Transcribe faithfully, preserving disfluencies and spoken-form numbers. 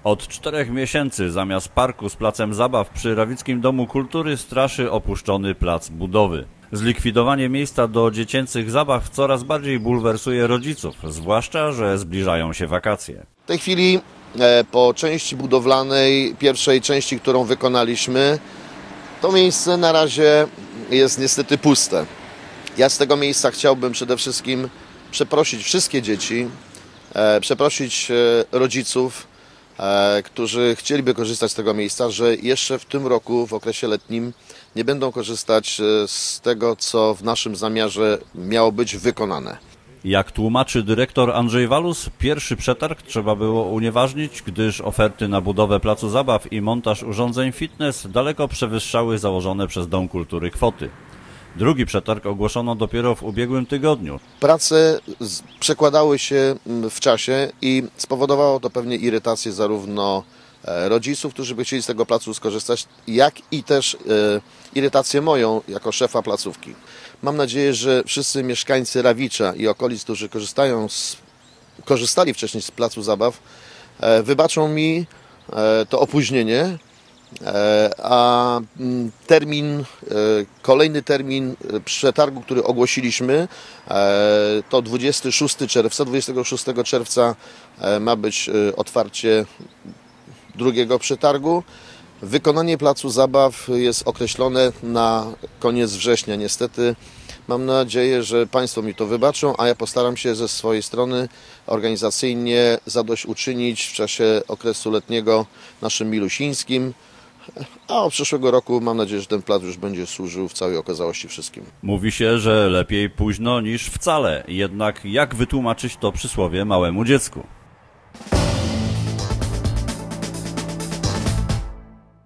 Od czterech miesięcy zamiast parku z placem zabaw przy Rawickim Domu Kultury straszy opuszczony plac budowy. Zlikwidowanie miejsca do dziecięcych zabaw coraz bardziej bulwersuje rodziców, zwłaszcza że zbliżają się wakacje. W tej chwili po części budowlanej, pierwszej części, którą wykonaliśmy, to miejsce na razie jest niestety puste. Ja z tego miejsca chciałbym przede wszystkim przeprosić wszystkie dzieci, przeprosić rodziców, którzy chcieliby korzystać z tego miejsca, że jeszcze w tym roku, w okresie letnim, nie będą korzystać z tego, co w naszym zamiarze miało być wykonane. Jak tłumaczy dyrektor Andrzej Walus, pierwszy przetarg trzeba było unieważnić, gdyż oferty na budowę placu zabaw i montaż urządzeń fitness daleko przewyższały założone przez Dom Kultury kwoty. Drugi przetarg ogłoszono dopiero w ubiegłym tygodniu. Prace przekładały się w czasie i spowodowało to pewnie irytację zarówno rodziców, którzy by chcieli z tego placu skorzystać, jak i też irytację moją jako szefa placówki. Mam nadzieję, że wszyscy mieszkańcy Rawicza i okolic, którzy korzystają z, korzystali wcześniej z placu zabaw, wybaczą mi to opóźnienie, a termin, kolejny termin przetargu, który ogłosiliśmy, to dwudziestego szóstego czerwca. dwudziestego szóstego czerwca ma być otwarcie drugiego przetargu. Wykonanie placu zabaw jest określone na koniec września. Niestety mam nadzieję, że Państwo mi to wybaczą, a ja postaram się ze swojej strony organizacyjnie zadośćuczynić w czasie okresu letniego naszym milusińskim. A od przyszłego roku mam nadzieję, że ten plac już będzie służył w całej okazałości wszystkim. Mówi się, że lepiej późno niż wcale. Jednak jak wytłumaczyć to przysłowie małemu dziecku?